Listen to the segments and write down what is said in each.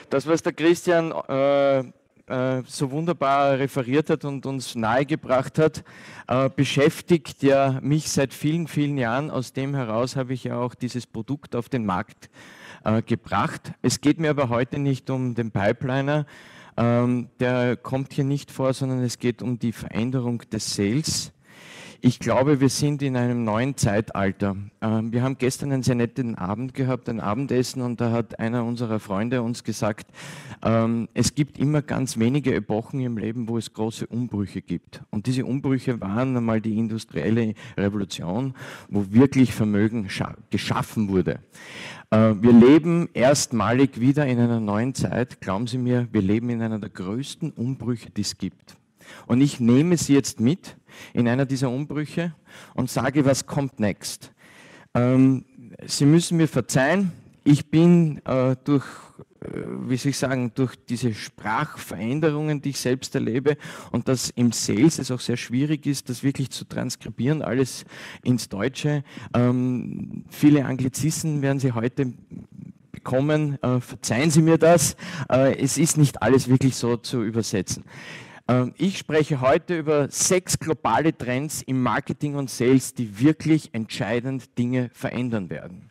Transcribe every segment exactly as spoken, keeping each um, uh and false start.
Das, was der Christian äh, äh, so wunderbar referiert hat und uns nahegebracht hat, äh, beschäftigt ja mich seit vielen, vielen Jahren. Aus dem heraus habe ich ja auch dieses Produkt auf den Markt äh, gebracht. Es geht mir aber heute nicht um den Pipeliner, ähm, der kommt hier nicht vor, sondern es geht um die Veränderung des Sales. Ich glaube, wir sind in einem neuen Zeitalter. Wir haben gestern einen sehr netten Abend gehabt, ein Abendessen, und da hat einer unserer Freunde uns gesagt, es gibt immer ganz wenige Epochen im Leben, wo es große Umbrüche gibt. Und diese Umbrüche waren einmal die industrielle Revolution, wo wirklich Vermögen geschaffen wurde. Wir leben erstmalig wieder in einer neuen Zeit. Glauben Sie mir, wir leben in einer der größten Umbrüche, die es gibt. Und ich nehme Sie jetzt mit in einer dieser Umbrüche und sage, was kommt next. Ähm, Sie müssen mir verzeihen, ich bin äh, durch, äh, wie soll ich sagen, durch diese Sprachveränderungen, die ich selbst erlebe, und dass im Sales es auch sehr schwierig ist, das wirklich zu transkribieren, alles ins Deutsche. Ähm, viele Anglizismen werden Sie heute bekommen, äh, verzeihen Sie mir das, äh, es ist nicht alles wirklich so zu übersetzen. Ich spreche heute über sechs globale Trends im Marketing und Sales, die wirklich entscheidend Dinge verändern werden.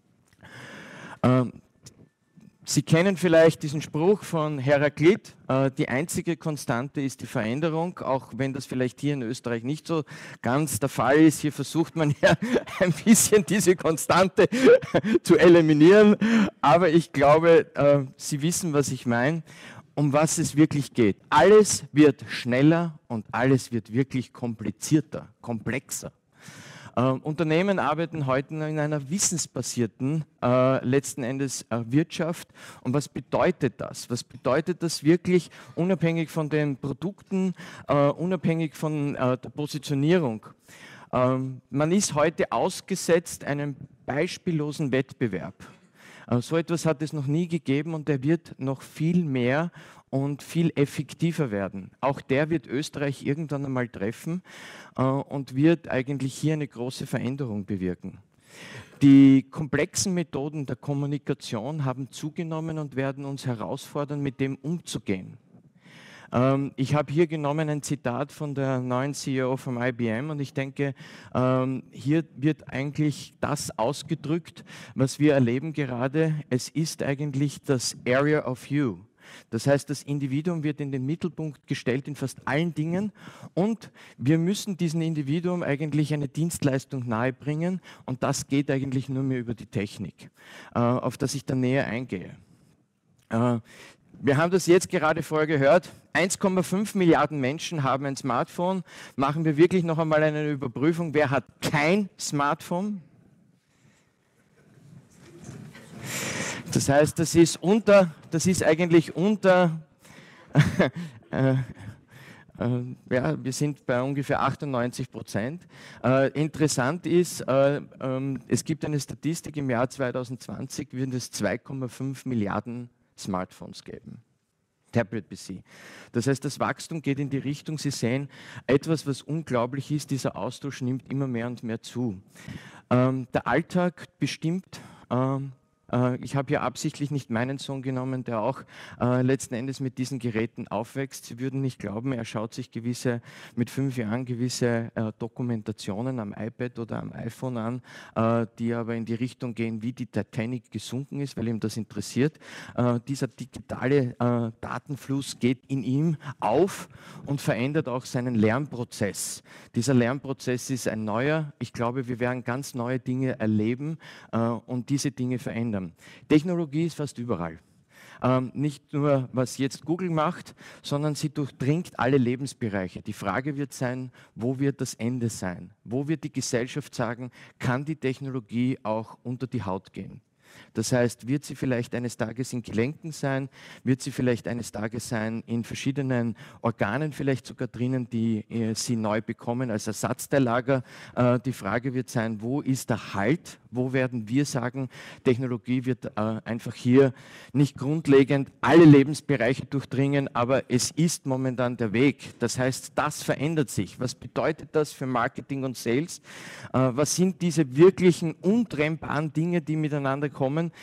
Sie kennen vielleicht diesen Spruch von Heraklit, die einzige Konstante ist die Veränderung, auch wenn das vielleicht hier in Österreich nicht so ganz der Fall ist. Hier versucht man ja ein bisschen diese Konstante zu eliminieren, aber ich glaube, Sie wissen, was ich meine. Um was es wirklich geht. Alles wird schneller und alles wird wirklich komplizierter, komplexer. Äh, Unternehmen arbeiten heute in einer wissensbasierten, äh, letzten Endes äh, Wirtschaft. Und was bedeutet das? Was bedeutet das wirklich, unabhängig von den Produkten, äh, unabhängig von äh, der Positionierung? Ähm, man ist heute ausgesetzt einem beispiellosen Wettbewerb. So etwas hat es noch nie gegeben und der wird noch viel mehr und viel effektiver werden. Auch der wird Österreich irgendwann einmal treffen äh, und wird eigentlich hier eine große Veränderung bewirken. Die komplexen Methoden der Kommunikation haben zugenommen und werden uns herausfordern, mit dem umzugehen. Ähm, ich habe hier genommen ein Zitat von der neuen C E O von I B M und ich denke, ähm, hier wird eigentlich das ausgedrückt, was wir erleben gerade. Es ist eigentlich das Area of You. Das heißt, das Individuum wird in den Mittelpunkt gestellt in fast allen Dingen und wir müssen diesem Individuum eigentlich eine Dienstleistung nahebringen und das geht eigentlich nur mehr über die Technik, äh, auf das ich dann näher eingehe. Äh, Wir haben das jetzt gerade vorher gehört, eins Komma fünf Milliarden Menschen haben ein Smartphone. Machen wir wirklich noch einmal eine Überprüfung, wer hat kein Smartphone? Das heißt, das ist unter, das ist eigentlich unter, äh, äh, ja, wir sind bei ungefähr achtundneunzig Prozent. Äh, interessant ist, äh, äh, es gibt eine Statistik, im Jahr zweitausendzwanzig werden es zwei Komma fünf Milliarden Smartphones geben, Tablet-P C. Das heißt, das Wachstum geht in die Richtung, Sie sehen, etwas, was unglaublich ist, dieser Austausch nimmt immer mehr und mehr zu. Ähm, der Alltag bestimmt, ähm, äh, ich habe hier absichtlich nicht meinen Sohn genommen, der auch äh, letzten Endes mit diesen Geräten aufwächst. Sie würden nicht glauben, er schaut sich gewisse, mit fünf Jahren gewisse äh, Dokumentationen am iPad oder am iPhone an, äh, die aber in die Richtung gehen, wie die Titanic gesunken ist, weil ihm das interessiert. Äh, dieser digitale äh, Datenfluss geht in ihm auf und verändert auch seinen Lernprozess. Dieser Lernprozess ist ein neuer. Ich glaube, wir werden ganz neue Dinge erleben äh, und diese Dinge verändern. Technologie ist fast überall. Ähm, nicht nur, was jetzt Google macht, sondern sie durchdringt alle Lebensbereiche. Die Frage wird sein, wo wird das Ende sein? Wo wird die Gesellschaft sagen, kann die Technologie auch unter die Haut gehen? Das heißt, wird sie vielleicht eines Tages in Gelenken sein, wird sie vielleicht eines Tages sein in verschiedenen Organen vielleicht sogar drinnen, die äh, sie neu bekommen als Ersatzteillager. Äh, die Frage wird sein, wo ist der Halt? Wo werden wir sagen, Technologie wird äh, einfach hier nicht grundlegend alle Lebensbereiche durchdringen, aber es ist momentan der Weg. Das heißt, das verändert sich. Was bedeutet das für Marketing und Sales? Äh, was sind diese wirklichen untrennbaren Dinge, die miteinander kommen?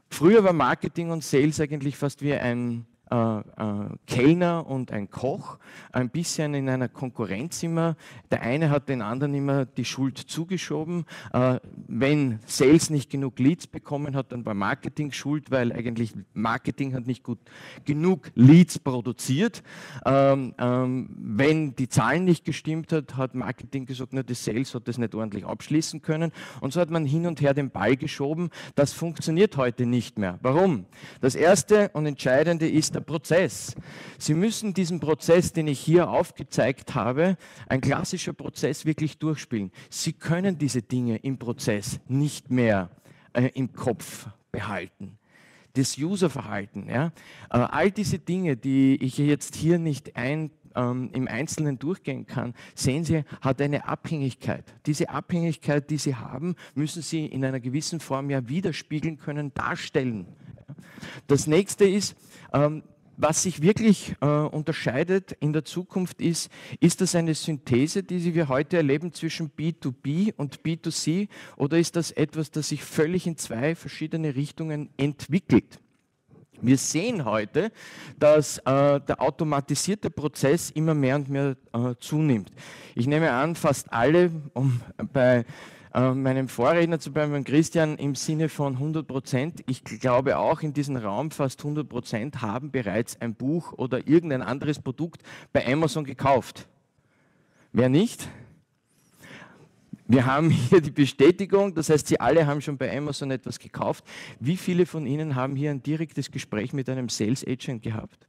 Früher war Marketing und Sales eigentlich fast wie ein Äh, äh, Kellner und ein Koch, ein bisschen in einer Konkurrenz immer. Der eine hat den anderen immer die Schuld zugeschoben. Äh, wenn Sales nicht genug Leads bekommen hat, dann war Marketing schuld, weil eigentlich Marketing hat nicht gut genug Leads produziert. Ähm, ähm, wenn die Zahlen nicht gestimmt hat, hat Marketing gesagt, na, das Sales hat das nicht ordentlich abschließen können. Und so hat man hin und her den Ball geschoben. Das funktioniert heute nicht mehr. Warum? Das erste und entscheidende ist der Prozess. Sie müssen diesen Prozess, den ich hier aufgezeigt habe, ein klassischer Prozess wirklich durchspielen. Sie können diese Dinge im Prozess nicht mehr äh, im Kopf behalten. Das Userverhalten, ja? Äh, all diese Dinge, die ich jetzt hier nicht ein, ähm, im Einzelnen durchgehen kann, sehen Sie, hat eine Abhängigkeit. Diese Abhängigkeit, die Sie haben, müssen Sie in einer gewissen Form ja widerspiegeln können, darstellen. Das nächste ist, ähm, was sich wirklich äh, unterscheidet in der Zukunft ist, ist das eine Synthese, die wir heute erleben zwischen B zwei B und B zwei C, oder ist das etwas, das sich völlig in zwei verschiedene Richtungen entwickelt? Wir sehen heute, dass äh, der automatisierte Prozess immer mehr und mehr äh, zunimmt. Ich nehme an, fast alle, um bei meinem Vorredner zu bleiben, Christian, im Sinne von hundert Prozent. Ich glaube auch in diesem Raum fast hundert Prozent haben bereits ein Buch oder irgendein anderes Produkt bei Amazon gekauft. Wer nicht? Wir haben hier die Bestätigung, das heißt, Sie alle haben schon bei Amazon etwas gekauft. Wie viele von Ihnen haben hier ein direktes Gespräch mit einem Sales Agent gehabt?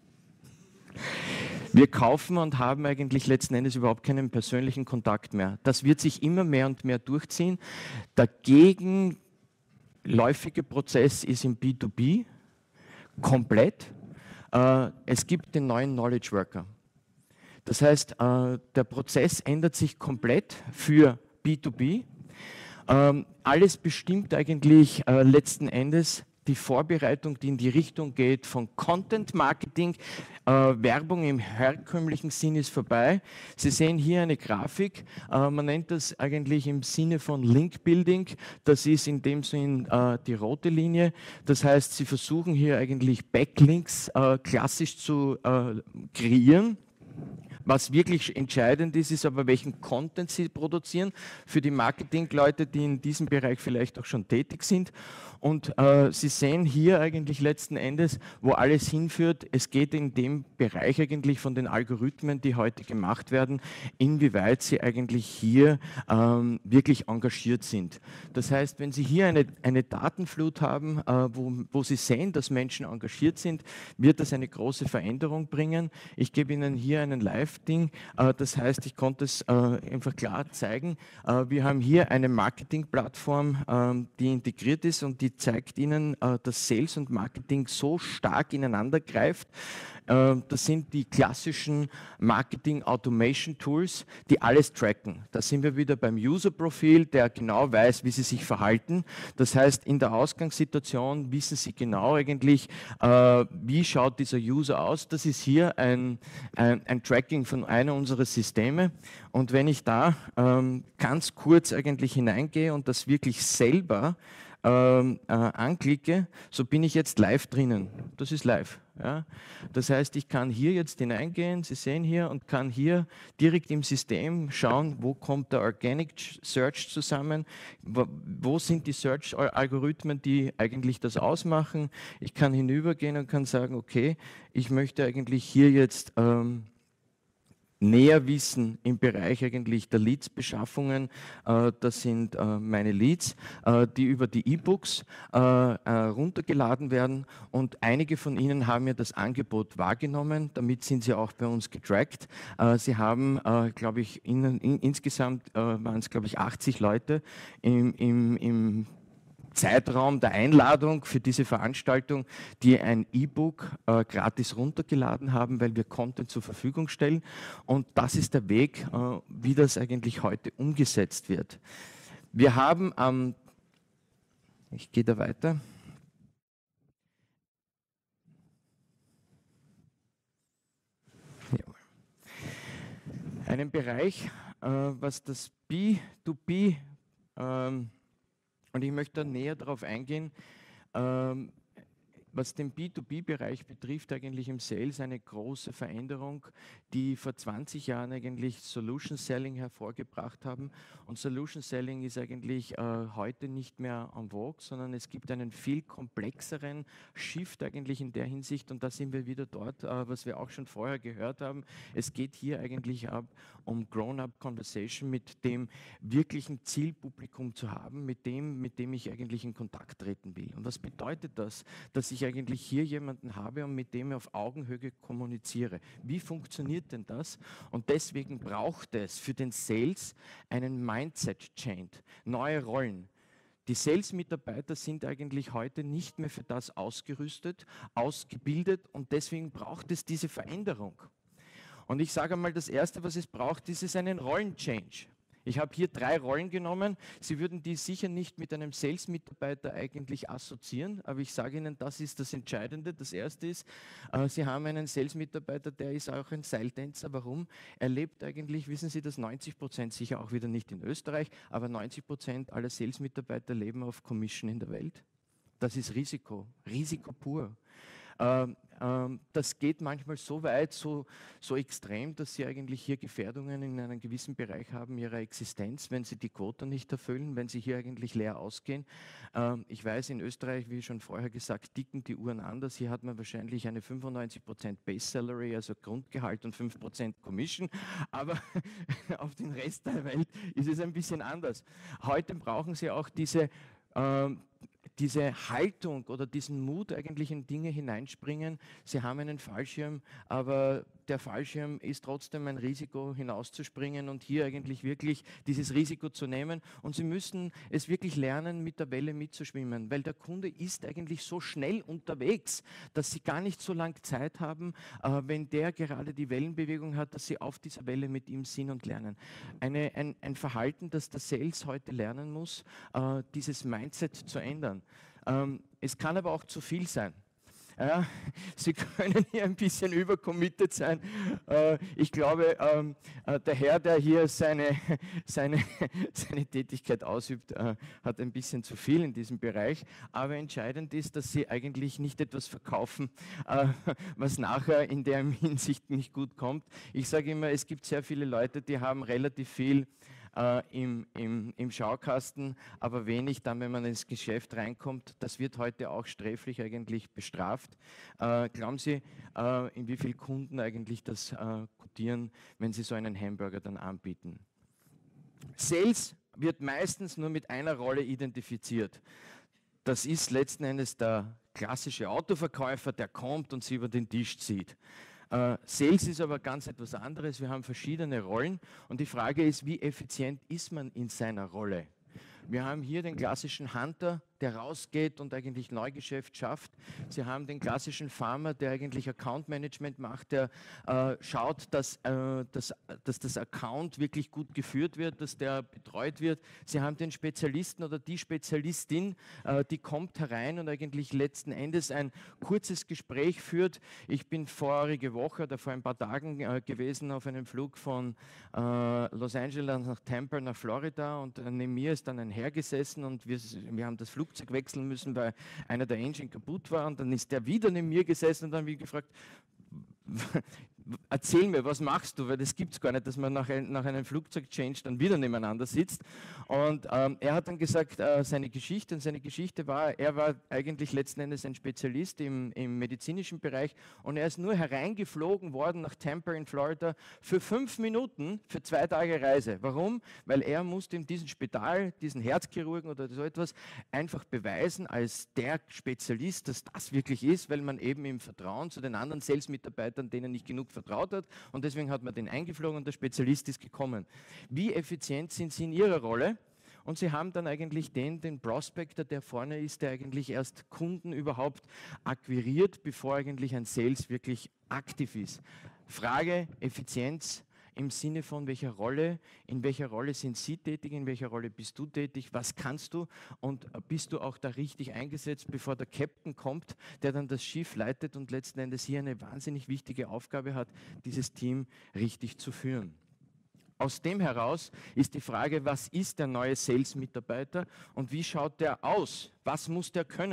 Wir kaufen und haben eigentlich letzten Endes überhaupt keinen persönlichen Kontakt mehr. Das wird sich immer mehr und mehr durchziehen. Der gegenläufige Prozess ist im B zwei B komplett. Es gibt den neuen Knowledge Worker. Das heißt, der Prozess ändert sich komplett für B zwei B. Alles bestimmt eigentlich letzten Endes die Vorbereitung, die in die Richtung geht von Content Marketing. Äh, Werbung im herkömmlichen Sinn ist vorbei. Sie sehen hier eine Grafik, äh, man nennt das eigentlich im Sinne von Link Building. Das ist in dem Sinn äh, die rote Linie. Das heißt, Sie versuchen hier eigentlich Backlinks äh, klassisch zu äh, kreieren. Was wirklich entscheidend ist, ist aber, welchen Content Sie produzieren für die Marketingleute, die in diesem Bereich vielleicht auch schon tätig sind. Und äh, Sie sehen hier eigentlich letzten Endes, wo alles hinführt. Es geht in dem Bereich eigentlich von den Algorithmen, die heute gemacht werden, inwieweit Sie eigentlich hier ähm, wirklich engagiert sind. Das heißt, wenn Sie hier eine, eine Datenflut haben, äh, wo, wo Sie sehen, dass Menschen engagiert sind, wird das eine große Veränderung bringen. Ich gebe Ihnen hier einen Live-Ding. Äh, das heißt, ich konnte es äh, einfach klar zeigen. Äh, wir haben hier eine Marketingplattform, äh, die integriert ist und die zeigt Ihnen, dass Sales und Marketing so stark ineinander greift. Das sind die klassischen Marketing-Automation-Tools, die alles tracken. Da sind wir wieder beim User-Profil, der genau weiß, wie Sie sich verhalten. Das heißt, in der Ausgangssituation wissen Sie genau eigentlich, wie schaut dieser User aus. Das ist hier ein, ein, ein Tracking von einer unserer Systeme. Und wenn ich da ganz kurz eigentlich hineingehe und das wirklich selber Ähm, äh, anklicke, so bin ich jetzt live drinnen. Das ist live. Ja? Das heißt, ich kann hier jetzt hineingehen, Sie sehen hier, und kann hier direkt im System schauen, wo kommt der Organic Search zusammen, wo, wo sind die Search-Algorithmen, die eigentlich das ausmachen. Ich kann hinübergehen und kann sagen, okay, ich möchte eigentlich hier jetzt ähm, näher wissen im Bereich eigentlich der Leads-Beschaffungen. Äh, das sind äh, meine Leads, äh, die über die E-Books äh, äh, runtergeladen werden, und einige von Ihnen haben ja das Angebot wahrgenommen, damit sind Sie auch bei uns getrackt. Äh, Sie haben, äh, glaube ich, in, in, insgesamt äh, waren es, glaube ich, achtzig Leute im, im, im Zeitraum der Einladung für diese Veranstaltung, die ein E-Book äh, gratis runtergeladen haben, weil wir Content zur Verfügung stellen. Und das ist der Weg, äh, wie das eigentlich heute umgesetzt wird. Wir haben am, ähm, ich gehe da weiter. Ja. Einen Bereich, äh, was das B zwei B ähm, und ich möchte da näher darauf eingehen. Ähm, Was den B zwei B-Bereich betrifft, eigentlich im Sales eine große Veränderung, die vor zwanzig Jahren eigentlich Solution Selling hervorgebracht haben. Und Solution Selling ist eigentlich äh, heute nicht mehr en vogue, sondern es gibt einen viel komplexeren Shift eigentlich in der Hinsicht. Und da sind wir wieder dort, äh, was wir auch schon vorher gehört haben. Es geht hier eigentlich ab, um Grown-up Conversation mit dem wirklichen Zielpublikum zu haben, mit dem, mit dem ich eigentlich in Kontakt treten will. Und was bedeutet das? Dass ich eigentlich hier jemanden habe und mit dem ich auf Augenhöhe kommuniziere. Wie funktioniert denn das? Und deswegen braucht es für den Sales einen Mindset-Change, neue Rollen. Die Sales-Mitarbeiter sind eigentlich heute nicht mehr für das ausgerüstet, ausgebildet und deswegen braucht es diese Veränderung. Und ich sage einmal, das Erste, was es braucht, ist es einen Rollenchange. Ich habe hier drei Rollen genommen. Sie würden die sicher nicht mit einem Sales-Mitarbeiter eigentlich assoziieren, aber ich sage Ihnen, das ist das Entscheidende. Das Erste ist, äh, Sie haben einen Sales-Mitarbeiter, der ist auch ein Seiltänzer. Warum? Er lebt eigentlich, wissen Sie, dass neunzig Prozent, sicher auch wieder nicht in Österreich, aber neunzig Prozent aller Sales-Mitarbeiter leben auf Commission in der Welt. Das ist Risiko, Risiko pur. Ähm, ähm, das geht manchmal so weit, so, so extrem, dass sie eigentlich hier Gefährdungen in einem gewissen Bereich haben ihrer Existenz, wenn sie die Quota nicht erfüllen, wenn sie hier eigentlich leer ausgehen. Ähm, ich weiß, in Österreich, wie schon vorher gesagt, ticken die Uhren anders. Hier hat man wahrscheinlich eine fünfundneunzig Prozent Base Salary, also Grundgehalt und fünf Prozent Commission, aber auf den Rest der Welt ist es ein bisschen anders. Heute brauchen sie auch diese ähm, diese Haltung oder diesen Mut eigentlich in Dinge hineinspringen. Sie haben einen Fallschirm, aber der Fallschirm ist trotzdem ein Risiko, hinauszuspringen und hier eigentlich wirklich dieses Risiko zu nehmen. Und Sie müssen es wirklich lernen, mit der Welle mitzuschwimmen, weil der Kunde ist eigentlich so schnell unterwegs, dass Sie gar nicht so lange Zeit haben, äh, wenn der gerade die Wellenbewegung hat, dass Sie auf dieser Welle mit ihm sind und lernen. Eine, ein, ein Verhalten, das der Sales heute lernen muss, äh, dieses Mindset zu ändern. Ähm, es kann aber auch zu viel sein. Ja, Sie können hier ein bisschen übercommitted sein. Äh, ich glaube, ähm, äh, der Herr, der hier seine, seine, seine Tätigkeit ausübt, äh, hat ein bisschen zu viel in diesem Bereich. Aber entscheidend ist, dass Sie eigentlich nicht etwas verkaufen, äh, was nachher in der Hinsicht nicht gut kommt. Ich sage immer, es gibt sehr viele Leute, die haben relativ viel äh, im, im, im Schaukasten, aber wenig dann, wenn man ins Geschäft reinkommt. Das wird heute auch sträflich eigentlich bestraft. Äh, glauben Sie, äh, in wie viele Kunden eigentlich das äh, kotieren, wenn Sie so einen Hamburger dann anbieten? Sales wird meistens nur mit einer Rolle identifiziert. Das ist letzten Endes der klassische Autoverkäufer, der kommt und Sie über den Tisch zieht. Uh, Sales ist aber ganz etwas anderes. Wir haben verschiedene Rollen und die Frage ist, wie effizient ist man in seiner Rolle? Wir haben hier den klassischen Hunter, der rausgeht und eigentlich Neugeschäft schafft. Sie haben den klassischen Farmer, der eigentlich Account Management macht, der äh, schaut, dass, äh, dass, dass das Account wirklich gut geführt wird, dass der betreut wird. Sie haben den Spezialisten oder die Spezialistin, äh, die kommt herein und eigentlich letzten Endes ein kurzes Gespräch führt. Ich bin vorige Woche oder vor ein paar Tagen äh, gewesen auf einem Flug von äh, Los Angeles nach Tampa nach Florida und äh, neben mir ist dann ein Herr gesessen und wir, wir haben das Flugzeug wechseln müssen, weil einer der Engine kaputt war und dann ist der wieder neben mir gesessen und dann habe ich gefragt, erzähl mir, was machst du, weil das gibt es gar nicht, dass man nach, ein, nach einem Flugzeug-Change dann wieder nebeneinander sitzt. Und ähm, er hat dann gesagt, äh, seine Geschichte, und seine Geschichte war, er war eigentlich letzten Endes ein Spezialist im, im medizinischen Bereich und er ist nur hereingeflogen worden nach Tampa in Florida für fünf Minuten für zwei Tage Reise. Warum? Weil er musste in diesem Spital, diesen Herzchirurgen oder so etwas, einfach beweisen als der Spezialist, dass das wirklich ist, weil man eben im Vertrauen zu den anderen Sales-Mitarbeitern, denen nicht genug vertraut hat und deswegen hat man den eingeflogen und der Spezialist ist gekommen. Wie effizient sind Sie in Ihrer Rolle? Und Sie haben dann eigentlich den, den Prospector, der vorne ist, der eigentlich erst Kunden überhaupt akquiriert, bevor eigentlich ein Sales wirklich aktiv ist. Frage, Effizienz im Sinne von welcher Rolle, in welcher Rolle sind Sie tätig, in welcher Rolle bist du tätig, was kannst du und bist du auch da richtig eingesetzt, bevor der Captain kommt, der dann das Schiff leitet und letzten Endes hier eine wahnsinnig wichtige Aufgabe hat, dieses Team richtig zu führen. Aus dem heraus ist die Frage, was ist der neue Sales-Mitarbeiter und wie schaut der aus? Was muss der können?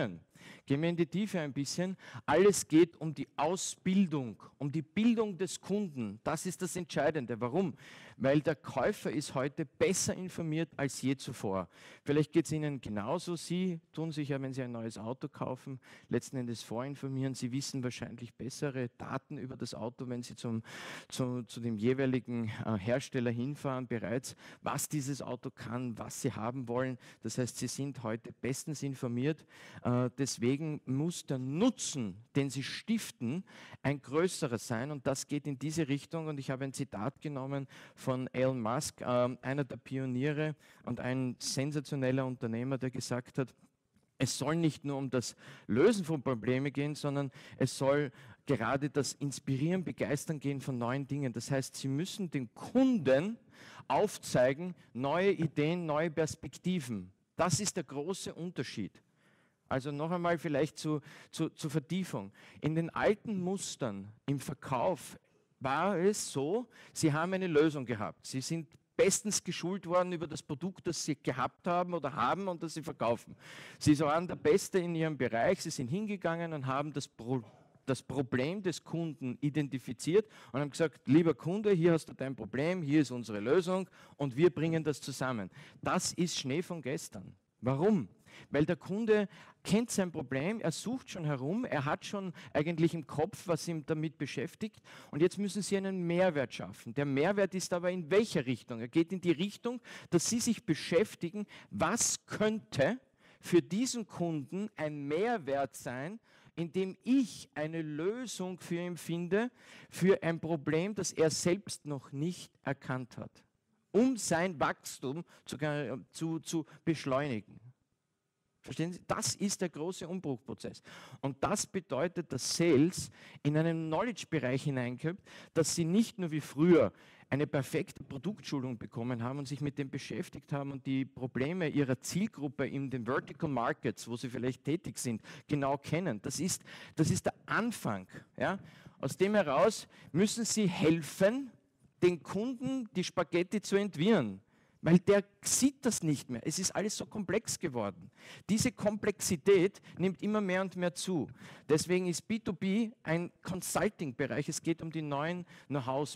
Gehen wir in die Tiefe ein bisschen. Alles geht um die Ausbildung, um die Bildung des Kunden. Das ist das Entscheidende. Warum? Weil der Käufer ist heute besser informiert als je zuvor. Vielleicht geht es Ihnen genauso. Sie tun sich ja, wenn Sie ein neues Auto kaufen, letzten Endes vorinformieren. Sie wissen wahrscheinlich bessere Daten über das Auto, wenn Sie zum, zu, zu dem jeweiligen äh, Hersteller hinfahren bereits, was dieses Auto kann, was Sie haben wollen. Das heißt, Sie sind heute bestens informiert. Äh, deswegen muss der Nutzen, den Sie stiften, ein größerer sein. Und das geht in diese Richtung. Und ich habe ein Zitat genommen von Elon Musk, äh, einer der Pioniere und ein sensationeller Unternehmer, der gesagt hat, es soll nicht nur um das Lösen von Problemen gehen, sondern es soll gerade das Inspirieren, Begeistern gehen von neuen Dingen. Das heißt, Sie müssen den Kunden aufzeigen, neue Ideen, neue Perspektiven. Das ist der große Unterschied. Also noch einmal vielleicht zu, zu, zur Vertiefung. In den alten Mustern im Verkauf war es so, Sie haben eine Lösung gehabt. Sie sind bestens geschult worden über das Produkt, das Sie gehabt haben oder haben und das Sie verkaufen. Sie waren der Beste in Ihrem Bereich, Sie sind hingegangen und haben das Pro das Problem des Kunden identifiziert und haben gesagt, lieber Kunde, hier hast du dein Problem, hier ist unsere Lösung und wir bringen das zusammen. Das ist Schnee von gestern. Warum? Weil der Kunde kennt sein Problem, er sucht schon herum, er hat schon eigentlich im Kopf, was ihn damit beschäftigt und jetzt müssen Sie einen Mehrwert schaffen. Der Mehrwert ist aber in welcher Richtung? Er geht in die Richtung, dass Sie sich beschäftigen, was könnte für diesen Kunden ein Mehrwert sein, indem ich eine Lösung für ihn finde, für ein Problem, das er selbst noch nicht erkannt hat, um sein Wachstum zu, zu, zu beschleunigen. Verstehen Sie? Das ist der große Umbruchprozess. Und das bedeutet, dass Sales in einen Knowledge-Bereich hineinkommt, dass Sie nicht nur wie früher eine perfekte Produktschulung bekommen haben und sich mit dem beschäftigt haben und die Probleme Ihrer Zielgruppe in den Vertical Markets, wo Sie vielleicht tätig sind, genau kennen. Das ist, das ist der Anfang. Ja? Aus dem heraus müssen Sie helfen, den Kunden die Spaghetti zu entwirren. Weil der sieht das nicht mehr. Es ist alles so komplex geworden. Diese Komplexität nimmt immer mehr und mehr zu. Deswegen ist B zwei B ein Consulting-Bereich. Es geht um die neuen Know-hows.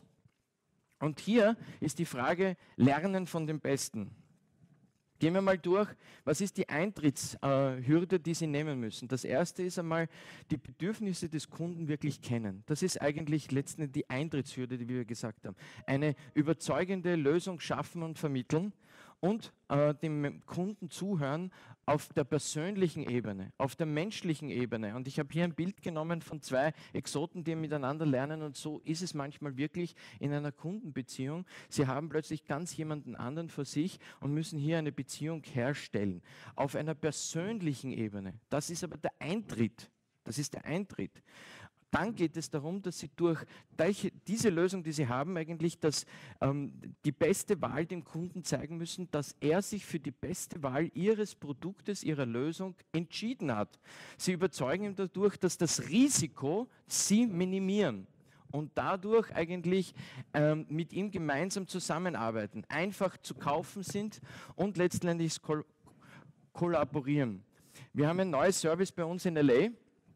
Und hier ist die Frage, Lernen von den Besten. Gehen wir mal durch, was ist die Eintrittshürde, die Sie nehmen müssen. Das erste ist einmal, die Bedürfnisse des Kunden wirklich kennen. Das ist eigentlich letztendlich die Eintrittshürde, die wir gesagt haben. Eine überzeugende Lösung schaffen und vermitteln und äh, dem Kunden zuhören auf der persönlichen Ebene, auf der menschlichen Ebene. Und ich habe hier ein Bild genommen von zwei Exoten, die miteinander lernen und so ist es manchmal wirklich in einer Kundenbeziehung. Sie haben plötzlich ganz jemanden anderen vor sich und müssen hier eine Beziehung herstellen. Auf einer persönlichen Ebene. Das ist aber der Eintritt. Das ist der Eintritt. Dann geht es darum, dass Sie durch diese Lösung, die Sie haben, eigentlich das, ähm, die beste Wahl dem Kunden zeigen müssen, dass er sich für die beste Wahl Ihres Produktes, Ihrer Lösung entschieden hat. Sie überzeugen ihn dadurch, dass das Risiko Sie minimieren und dadurch eigentlich ähm, mit ihm gemeinsam zusammenarbeiten, einfach zu kaufen sind und letztendlich kol kollaborieren. Wir haben ein neues Service bei uns in L A.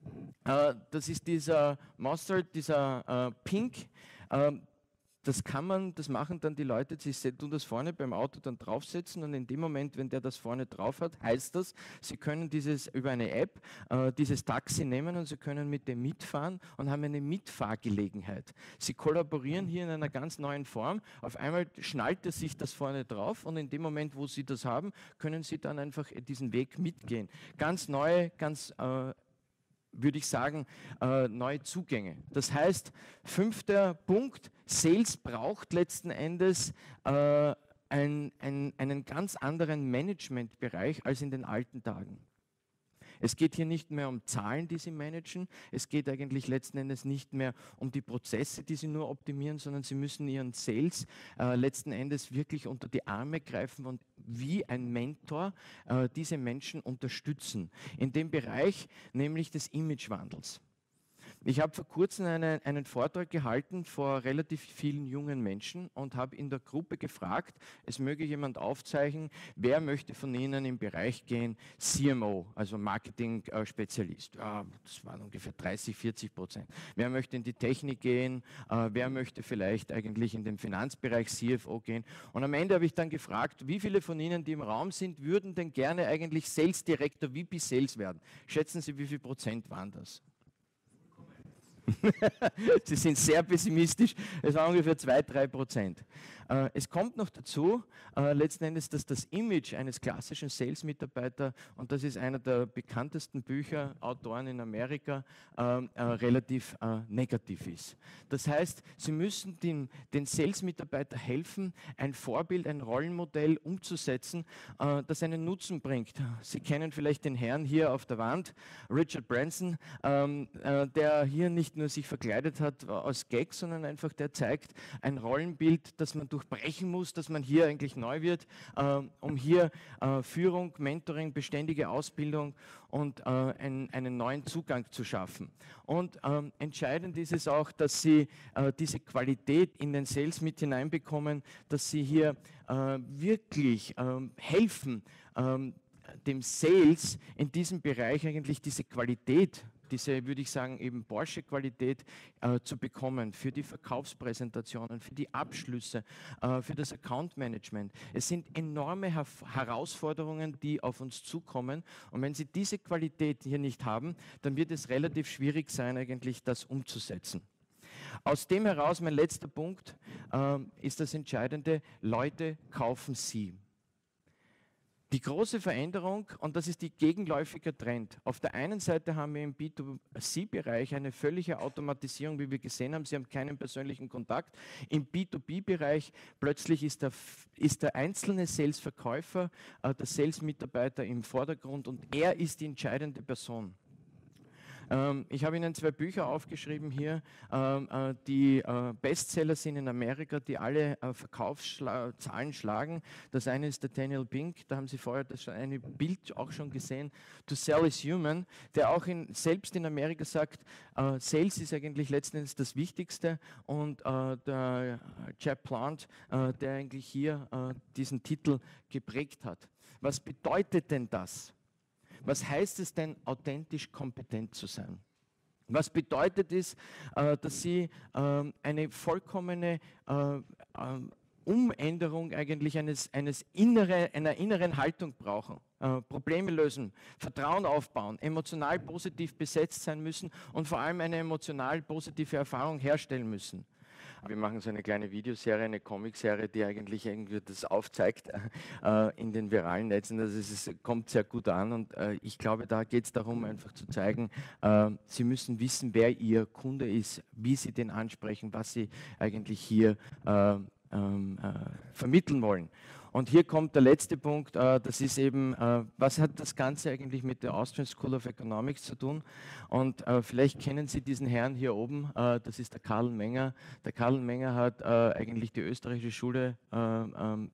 Uh, das ist dieser Mustard, dieser uh, Pink. Uh, das kann man, das machen dann die Leute, sie tun das vorne beim Auto dann draufsetzen und in dem Moment, wenn der das vorne drauf hat, heißt das, sie können dieses über eine App uh, dieses Taxi nehmen und sie können mit dem mitfahren und haben eine Mitfahrgelegenheit. Sie kollaborieren hier in einer ganz neuen Form. Auf einmal schnallt er sich das vorne drauf und in dem Moment, wo sie das haben, können sie dann einfach diesen Weg mitgehen. Ganz neue, ganz uh, würde ich sagen, äh, neue Zugänge. Das heißt, fünfter Punkt, Sales braucht letzten Endes äh, ein, ein, einen ganz anderen Managementbereich als in den alten Tagen. Es geht hier nicht mehr um Zahlen, die Sie managen. Es geht eigentlich letzten Endes nicht mehr um die Prozesse, die Sie nur optimieren, sondern Sie müssen Ihren Sales äh, letzten Endes wirklich unter die Arme greifen und wie ein Mentor äh, diese Menschen unterstützen. In dem Bereich nämlich des Imagewandels. Ich habe vor kurzem eine, einen Vortrag gehalten vor relativ vielen jungen Menschen und habe in der Gruppe gefragt, es möge jemand aufzeichnen, wer möchte von Ihnen im Bereich gehen, C M O, also Marketing-Spezialist. Ja, das waren ungefähr dreißig, vierzig Prozent. Wer möchte in die Technik gehen, äh, wer möchte vielleicht eigentlich in den Finanzbereich C F O gehen. Und am Ende habe ich dann gefragt, wie viele von Ihnen, die im Raum sind, würden denn gerne eigentlich Sales Director, V P Sales werden? Schätzen Sie, wie viel Prozent waren das? Sie sind sehr pessimistisch, es waren ungefähr zwei bis drei Prozent. Äh, es kommt noch dazu, äh, letzten Endes, dass das Image eines klassischen Sales-Mitarbeiters, und das ist einer der bekanntesten Bücher, Autoren in Amerika, äh, äh, relativ äh, negativ ist. Das heißt, Sie müssen den, den Sales-Mitarbeiter helfen, ein Vorbild, ein Rollenmodell umzusetzen, äh, das einen Nutzen bringt. Sie kennen vielleicht den Herrn hier auf der Wand, Richard Branson, ähm, äh, der hier nicht nur sich verkleidet hat aus Gag, sondern einfach der zeigt ein Rollenbild, das man durchbrechen muss, dass man hier eigentlich neu wird, äh, um hier äh, Führung, Mentoring, beständige Ausbildung und äh, ein, einen neuen Zugang zu schaffen. Und ähm, entscheidend ist es auch, dass Sie äh, diese Qualität in den Sales mit hineinbekommen, dass Sie hier äh, wirklich ähm, helfen, ähm, dem Sales in diesem Bereich eigentlich diese Qualität, diese, würde ich sagen, eben Porsche-Qualität äh, zu bekommen für die Verkaufspräsentationen, für die Abschlüsse, äh, für das Account-Management. Es sind enorme Her Herausforderungen, die auf uns zukommen, und wenn Sie diese Qualität hier nicht haben, dann wird es relativ schwierig sein, eigentlich das umzusetzen. Aus dem heraus, mein letzter Punkt, äh, ist das Entscheidende: Leute kaufen Sie. Die große Veränderung, und das ist die gegenläufige Trend. Auf der einen Seite haben wir im B zwei C-Bereich eine völlige Automatisierung, wie wir gesehen haben. Sie haben keinen persönlichen Kontakt. Im B zwei B-Bereich plötzlich ist der, ist der einzelne Sales-Verkäufer, äh, der Sales-Mitarbeiter im Vordergrund, und er ist die entscheidende Person. Ähm, ich habe Ihnen zwei Bücher aufgeschrieben hier, ähm, äh, die äh, Bestseller sind in Amerika, die alle äh, Verkaufszahlen schlagen. Das eine ist der Daniel Pink, da haben Sie vorher das eine Bild auch schon gesehen, To Sell is Human, der auch in, selbst in Amerika sagt, äh, Sales ist eigentlich letzten Endes das Wichtigste, und äh, der Jeb Plant, äh, der eigentlich hier äh, diesen Titel geprägt hat. Was bedeutet denn das? Was heißt es denn, authentisch kompetent zu sein? Was bedeutet es, äh, dass Sie äh, eine vollkommene äh, äh, Umänderung eigentlich eines, eines innere, einer inneren Haltung brauchen? Äh, Probleme lösen, Vertrauen aufbauen, emotional positiv besetzt sein müssen und vor allem eine emotional positive Erfahrung herstellen müssen. Wir machen so eine kleine Videoserie, eine Comicserie, die eigentlich irgendwie das aufzeigt äh, in den viralen Netzen. Also es ist, kommt sehr gut an, und äh, ich glaube, da geht es darum, einfach zu zeigen, äh, Sie müssen wissen, wer Ihr Kunde ist, wie Sie den ansprechen, was Sie eigentlich hier äh, ähm, äh, vermitteln wollen. Und hier kommt der letzte Punkt, äh, das ist eben, äh, was hat das Ganze eigentlich mit der Austrian School of Economics zu tun? Und äh, vielleicht kennen Sie diesen Herrn hier oben, äh, das ist der Karl Menger. Der Karl Menger hat äh, eigentlich die österreichische Schule äh, ähm,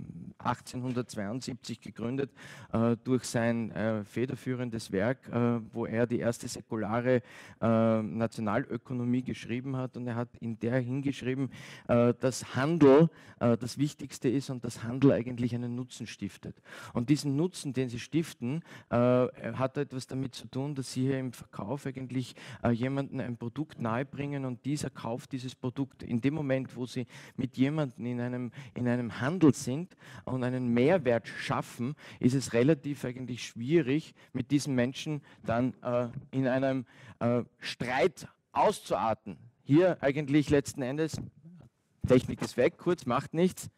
achtzehnhundertzweiundsiebzig gegründet, äh, durch sein äh, federführendes Werk, äh, wo er die erste säkulare äh, Nationalökonomie geschrieben hat, und er hat in der hingeschrieben, äh, dass Handel äh, das Wichtigste ist und dass Handel eigentlich einen Nutzen stiftet. Und diesen Nutzen, den sie stiften, äh, hat etwas damit zu tun, dass sie hier im Verkauf eigentlich äh, jemandem ein Produkt nahebringen, und dieser kauft dieses Produkt. In dem Moment, wo sie mit jemandem in einem, in einem Handel sind und einen Mehrwert schaffen, ist es relativ eigentlich schwierig, mit diesen Menschen dann äh, in einem äh, Streit auszuarten. Hier eigentlich letzten Endes, Technik ist weg, kurz, macht nichts.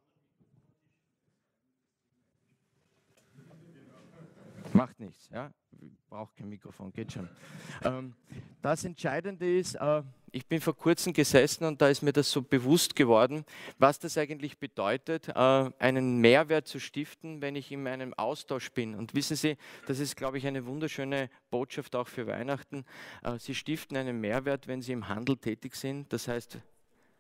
Macht nichts, ja, braucht kein Mikrofon, geht schon. Ähm, das Entscheidende ist, äh, ich bin vor kurzem gesessen, und da ist mir das so bewusst geworden, was das eigentlich bedeutet, äh, einen Mehrwert zu stiften, wenn ich in einem Austausch bin. Und wissen Sie, das ist, glaube ich, eine wunderschöne Botschaft auch für Weihnachten. Äh, Sie stiften einen Mehrwert, wenn Sie im Handel tätig sind, das heißt,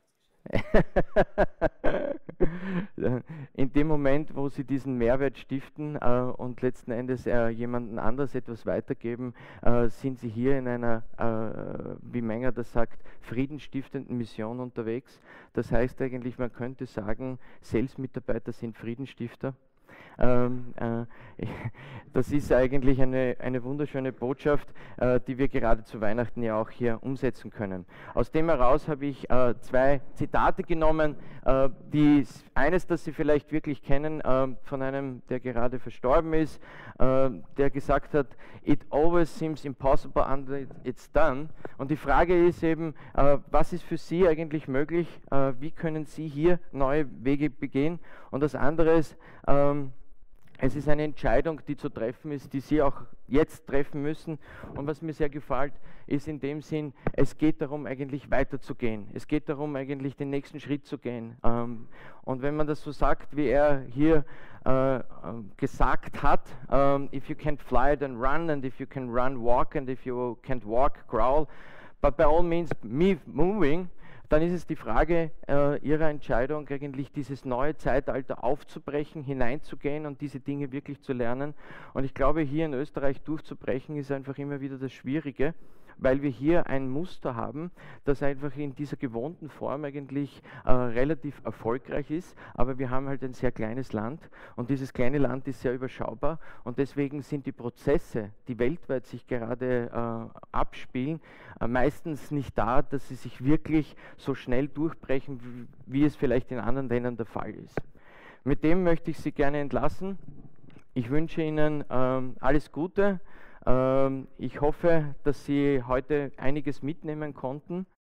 In dem Moment, wo Sie diesen Mehrwert stiften äh, und letzten Endes äh, jemandem anderes etwas weitergeben, äh, sind Sie hier in einer, äh, wie Menger das sagt, friedensstiftenden Mission unterwegs. Das heißt eigentlich, man könnte sagen, Sales-Mitarbeiter sind Friedensstifter. Ähm, äh, das ist eigentlich eine, eine wunderschöne Botschaft, äh, die wir gerade zu Weihnachten ja auch hier umsetzen können. Aus dem heraus habe ich äh, zwei Zitate genommen, äh, die, eines, das Sie vielleicht wirklich kennen, äh, von einem, der gerade verstorben ist, äh, der gesagt hat, "It always seems impossible until it's done." Und die Frage ist eben, äh, was ist für Sie eigentlich möglich? Äh, wie können Sie hier neue Wege begehen? Und das andere ist, ähm, es ist eine Entscheidung, die zu treffen ist, die Sie auch jetzt treffen müssen. Und was mir sehr gefällt, ist in dem Sinn, es geht darum, eigentlich weiterzugehen. Es geht darum, eigentlich den nächsten Schritt zu gehen. Ähm, und wenn man das so sagt, wie er hier äh, gesagt hat, um, if you can't fly, then run, and if you can run, walk, and if you can't walk, crawl. But by all means, me moving. Dann ist es die Frage äh, Ihrer Entscheidung, eigentlich dieses neue Zeitalter aufzubrechen, hineinzugehen und diese Dinge wirklich zu lernen. Und ich glaube, hier in Österreich durchzubrechen, ist einfach immer wieder das Schwierige, weil wir hier ein Muster haben, das einfach in dieser gewohnten Form eigentlich äh, relativ erfolgreich ist, aber wir haben halt ein sehr kleines Land und dieses kleine Land ist sehr überschaubar und deswegen sind die Prozesse, die weltweit sich gerade äh, abspielen, äh, meistens nicht da, dass sie sich wirklich so schnell durchbrechen, wie, wie es vielleicht in anderen Ländern der Fall ist. Mit dem möchte ich Sie gerne entlassen. Ich wünsche Ihnen ähm, alles Gute. Ich hoffe, dass Sie heute einiges mitnehmen konnten.